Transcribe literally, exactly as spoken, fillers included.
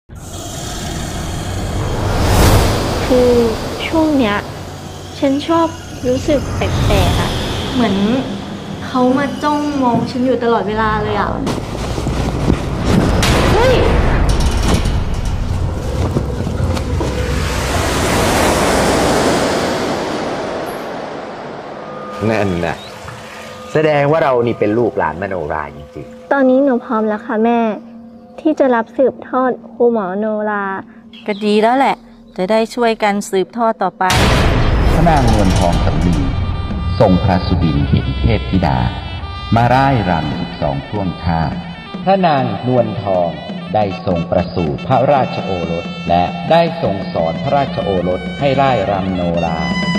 คือช่วงเนี้ยฉันชอบรู้สึกแปลกๆอะเหมือนเขามาจ้องมองฉันอยู่ตลอดเวลาเลยอะเฮ้ยนั่นน่ะแสดงว่าเรานี่เป็นลูกหลานมโนราจริงตอนนี้หนูพร้อมแล้วค่ะแม่ที่จะรับสืบทอดครูหมอโนราก็ดีแล้วแหละจะได้ช่วยกันสืบทอดต่อไปพระนางนวลทองสำลีทรงพระสุบินเห็นเทพธิดามาร่ายรำสิบสองท่วงท่าพระนางนวลทองได้ทรงประสูติพระราชโอรสและได้ทรงสอนพระราชโอรสให้ร่ายรำโนรา